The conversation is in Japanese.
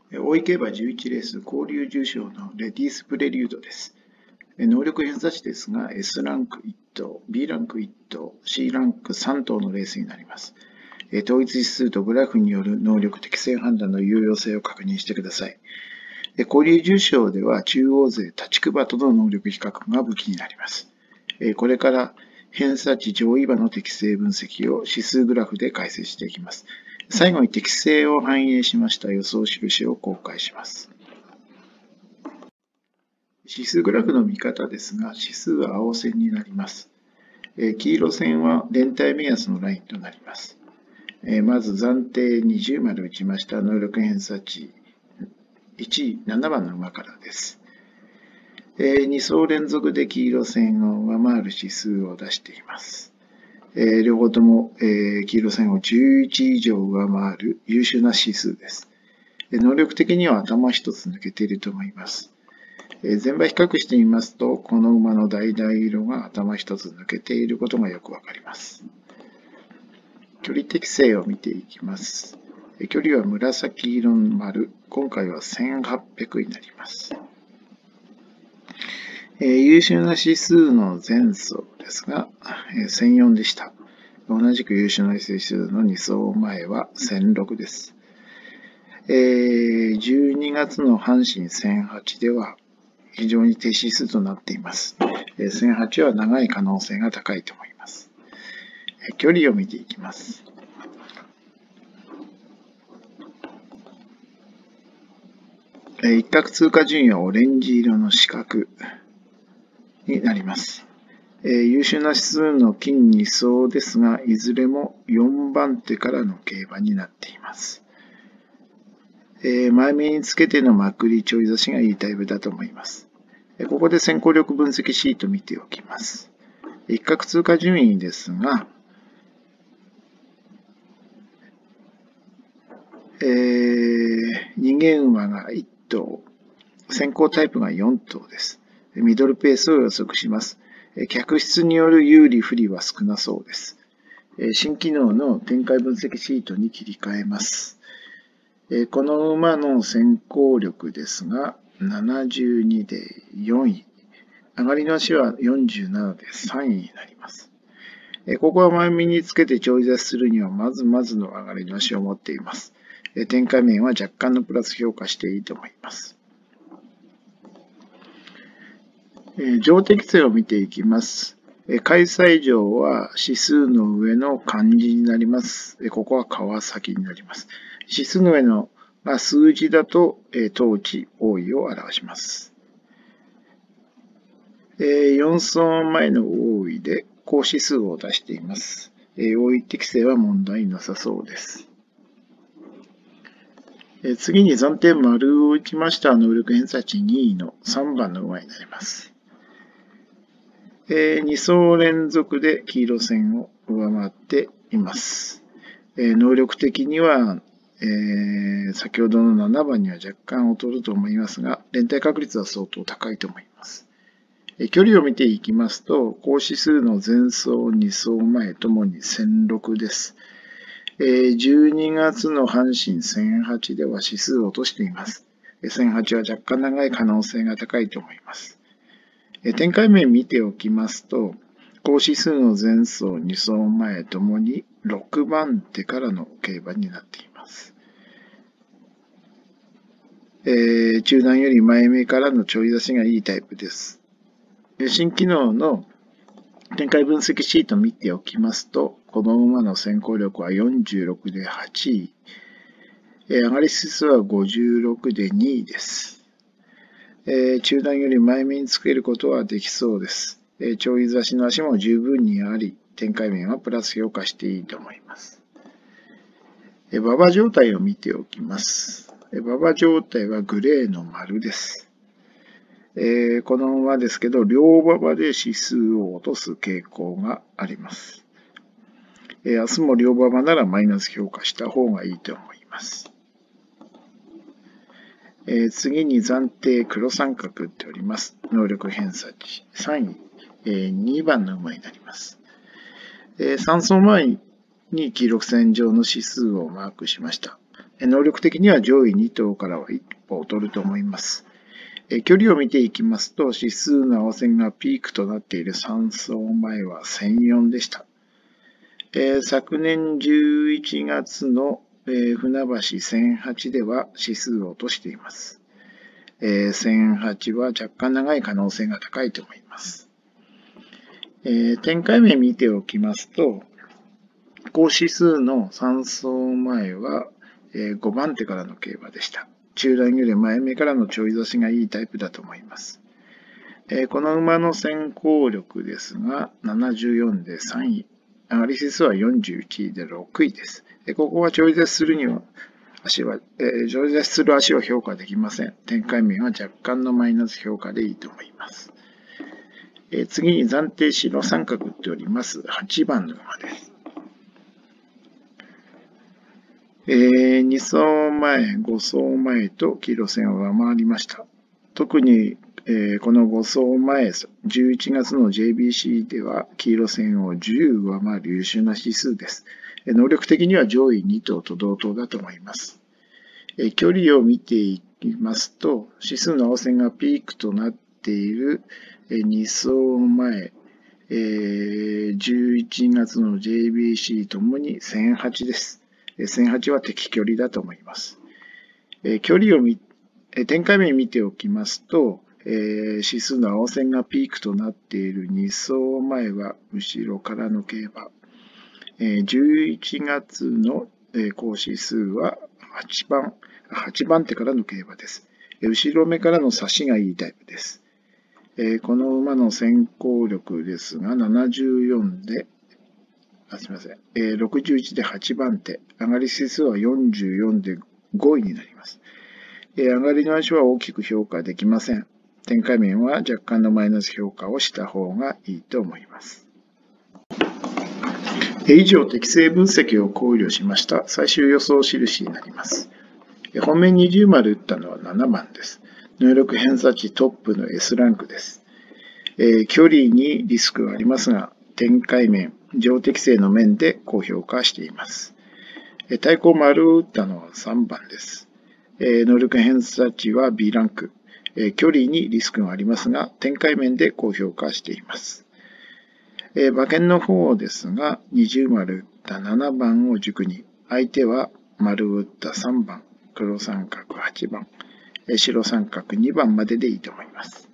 大井競馬11レース交流重賞のレディースプレリュードです。能力偏差値ですが、S ランク1頭、B ランク1頭、C ランク3頭のレースになります。統一指数とグラフによる能力適正判断の有用性を確認してください。交流重賞では中央勢立ち馬との能力比較が武器になります。これから偏差値上位馬の適正分析を指数グラフで解説していきます。最後に適正を反映しました予想印を公開します。指数グラフの見方ですが、指数は青線になります。黄色線は連帯目安のラインとなります。まず暫定20まで打ちました能力偏差値1位、7番の馬からです。2走連続で黄色線を上回る指数を出しています。両方とも、黄色線を11以上上回る優秀な指数です。能力的には頭一つ抜けていると思います。全馬比較してみますと、この馬の橙色が頭一つ抜けていることがよくわかります。距離適正を見ていきます。距離は紫色の丸、今回は1800になります。優秀な指数の前走ですが、1004でした。同じく優秀な指数の2走前は1006です。12月の阪神1008では非常に低指数となっています。1008は長い可能性が高いと思います。距離を見ていきます。一角通過順位はオレンジ色の四角になります。優秀な指数の金2走ですが、いずれも4番手からの競馬になっています。前目につけてのまくりちょい差しがいいタイプだと思います。ここで先行力分析シート見ておきます。一角通過順位ですが、逃げ馬が1頭、先行タイプが4頭です。ミドルペースを予測します。客室による有利不利は少なそうです。新機能の展開分析シートに切り替えます。この馬の先行力ですが、72で4位。上がりの足は47で3位になります。ここは前目につけてちょい出しするにはまずまずの上がりの足を持っています。展開面は若干のプラス評価していいと思います。上適性を見ていきます。開催場は指数の上の漢字になります。ここは川崎になります。指数の上の数字だと当地多いを表します。4走前の多いで高指数を出しています。多い適性は問題なさそうです。次に暫定丸を打ちました能力偏差値2位の3番の馬になります。2走連続で黄色線を上回っています。能力的には、先ほどの7番には若干劣ると思いますが、連帯確率は相当高いと思います。距離を見ていきますと、高指数の前走、2走前ともに1006です。12月の阪神1008では指数を落としています。1008は若干長い可能性が高いと思います。展開面見ておきますと、高指数の前走、2走前ともに6番手からの競馬になっています。中段より前目からのちょい出しがいいタイプです。新機能の展開分析シート見ておきますと、この馬の先行力は46で8位。上がり指数は56で2位です。中段より前目につけることはできそうです。ちょい差しの足も十分にあり、展開面はプラス評価していいと思います。馬場状態を見ておきます。馬場状態はグレーの丸です。この馬ですけど、両馬場で指数を落とす傾向があります。明日も両馬場ならマイナス評価した方がいいと思います。次に暫定黒三角打っております。能力偏差値3位、2番の馬になります。3走前に記録線上の指数をマークしました。 能力的には上位2頭からは一歩劣ると思います。距離を見ていきますと、指数の青線がピークとなっている3走前は1004でした。昨年11月の船橋1008では指数を落としています。1008は若干長い可能性が高いと思います。展開面見ておきますと、高指数の3走前は5番手からの競馬でした。中段より前目からのちょい差しがいいタイプだと思います。この馬の先行力ですが、74で3位。上がり指数は41で6位です。ここはちょい差しするには、ちょい差しする足は評価できません。展開面は若干のマイナス評価でいいと思います。次に暫定白三角打っております8番の馬です。2走前、5走前と黄色線を上回りました。特に、この5走前、11月の JBC では黄色線を10上回る優秀な指数です。能力的には上位2頭と同等だと思います。距離を見ていきますと、指数の青線がピークとなっている2走前、11月の JBC ともに1008です。1008は適距離だと思います。展開面見ておきますと、指数の青線がピークとなっている2走前は後ろからの競馬。11月の高指数は8番手からの競馬です。後ろ目からの差しがいいタイプです。この馬の先行力ですが、74で、61で8番手。上がり指数は44で5位になります。上がりの足は大きく評価できません。展開面は若干のマイナス評価をした方がいいと思います。以上、適正分析を考慮しました最終予想印になります。本命20丸打ったのは7番です。能力偏差値トップの S ランクです。距離にリスクがありますが、展開面、上適正の面で高評価しています。対抗丸を打ったのは3番です。能力偏差値は B ランク。距離にリスクがありますが、展開面で高評価しています。馬券の方ですが、20丸打った7番を軸に、相手は丸打った3番、黒三角8番、白三角2番まででいいと思います。